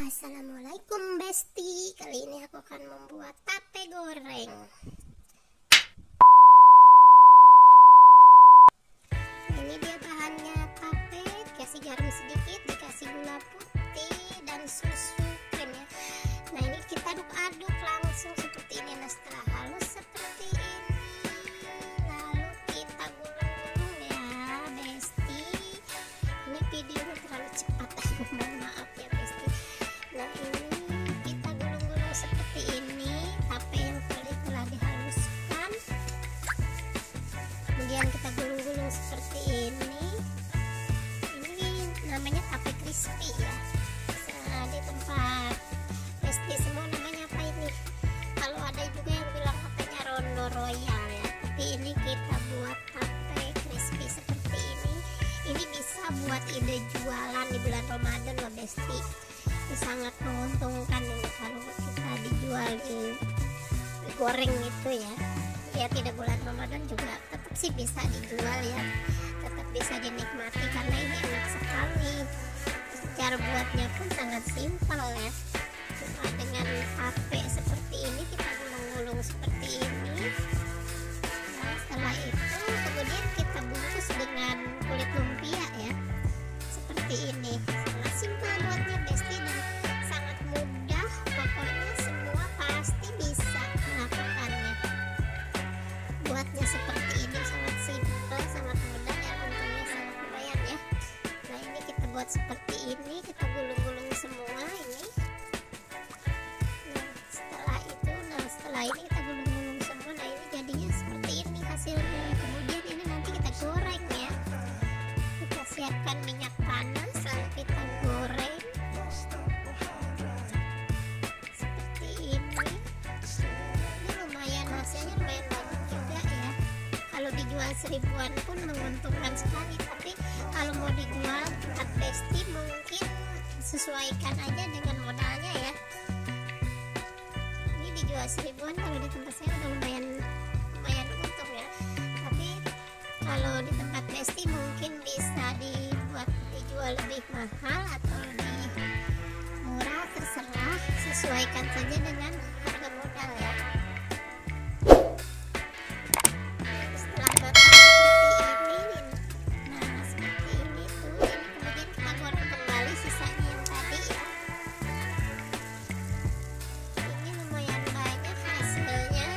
Assalamualaikum Besti. Kali ini aku akan membuat tape goreng. Ini dia bahannya: tape, dikasih garam sedikit, dikasih gula putih dan susu krim ya. Nah ini kita aduk-aduk langsung seperti ini. Nah setelah halus seperti ini, lalu kita gulung-gulung ya Besti. Ini videonya terlalu cepat, mohon maaf ya Besti. Nah ini kita gulung-gulung seperti ini, tape yang tadi telah dihaluskan. Kemudian kita gulung-gulung seperti ini. Ini namanya tape crispy ya. Nah, di tempat Besti semua namanya apa ini? Kalau ada juga yang bilang tapenya rondo royal ya. Tapi ini kita buat tape crispy seperti ini. Ini bisa buat ide jualan di bulan Ramadan loh Besti. Ini sangat menguntungkan ini kalau kita dijual digoreng itu ya. Ya tidak bulan Ramadan juga tetap sih bisa dijual ya, tetap bisa dinikmati karena ini enak sekali. Cara buatnya pun sangat simpel ya. Cuma dengan tape seperti ini kita gulung-gulung seperti ini. Nah setelah itu kemudian kita bungkus dengan kulit lumpia ya, seperti ini. Sangat simpel buatnya Besti dan sangat mudah. Pokoknya semua pasti bisa melakukannya. Buatnya seperti ini sangat simpel, sangat mudah dan untungnya sangat lumayan ya. Nah ini kita buat seperti ini, kita gulung-gulung semua ini. Nah setelah ini kita gulung-gulung semua. Nah ini jadinya seperti ini hasilnya. Kemudian ini nanti kita goreng ya. Kita siapkan minyak panas lalu kita goreng seperti ini. Ini lumayan, hasilnya lumayan banyak juga ya. Kalau dijual 1000-an pun menguntungkan sekali. Tapi kalau mau dijual tempat Besti mungkin sesuaikan aja dengan modalnya ya. Ini dijual 1000-an, kalau di tempat saya udah lumayan untung ya. Tapi kalau di tempat Besti mungkin bisa dijual lebih mahal atau lebih murah, terserah, sesuaikan saja dengan harga modal ya. Setelah matang seperti ini, nah seperti ini tuh, ini kemudian kita goreng kembali sisanya yang tadi ya. Ini lumayan banyak hasilnya.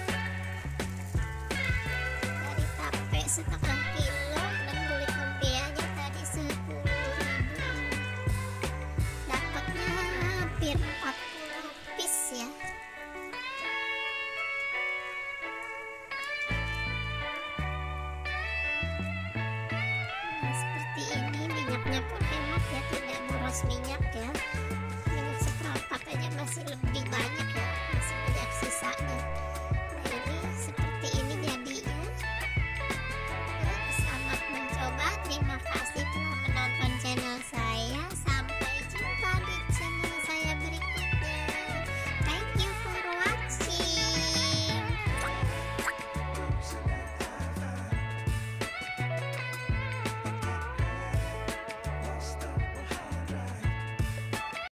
Dari tape setengah kilo dan kulit lumpianya tadi 10.000, dapatnya hampir 40 piece ya. Nah seperti ini, minyaknya pun hemat ya, tidak boros minyak ya.